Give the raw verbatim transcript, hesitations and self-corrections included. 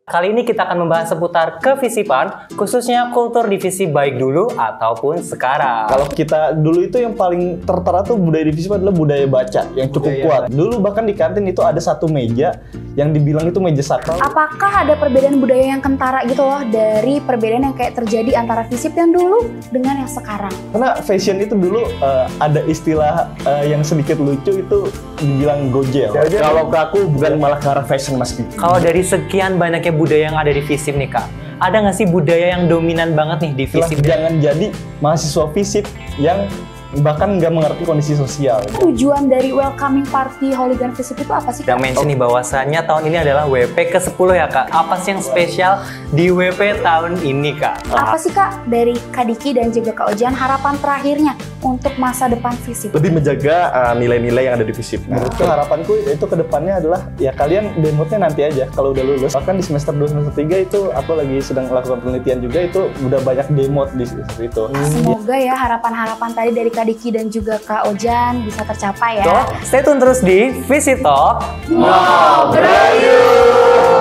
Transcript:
Kali ini kita akan membahas seputar kevisipan, khususnya kultur divisi baik dulu ataupun sekarang. Kalau kita dulu itu yang paling tertera tuh budaya divisi adalah budaya baca yang cukup budaya kuat. Dulu bahkan di kantin itu ada satu meja yang dibilang itu meja sakral. Apakah ada perbedaan budaya yang kentara gitu loh dari perbedaan yang kayak terjadi antara visip yang dulu dengan yang sekarang? Karena fashion itu dulu uh, ada istilah uh, yang sedikit lucu itu dibilang gojel. Kalau ke aku bukan malah ke arah fashion mas. Kalau dari sekian banyaknya budaya yang ada di visip nih kak, ada nggak sih budaya yang dominan banget nih di visip? Jangan jadi mahasiswa visip yang bahkan nggak mengerti kondisi sosial. Tujuan dari welcoming party Hooligan Visip itu apa sih kak? Udah mention nih bahwasannya tahun ini adalah W P ke sepuluh ya kak. Apa sih yang spesial di W P tahun ini kak? Apa sih kak dari Kak Diki dan juga Kak Ojan harapan terakhirnya untuk masa depan visip? Lebih menjaga uh, nilai-nilai yang ada di visip. Nah, menurutku harapanku itu kedepannya adalah ya kalian demotnya nanti aja kalau udah lulus. Bahkan di semester dua semester tiga itu aku lagi sedang melakukan penelitian juga, itu udah banyak demot di situ. Hmm. Semoga ya harapan-harapan tadi dari Kak Diki dan juga Kak Ojan bisa tercapai ya. So, stay tune terus di Visip Talk. Ngobrol yuk!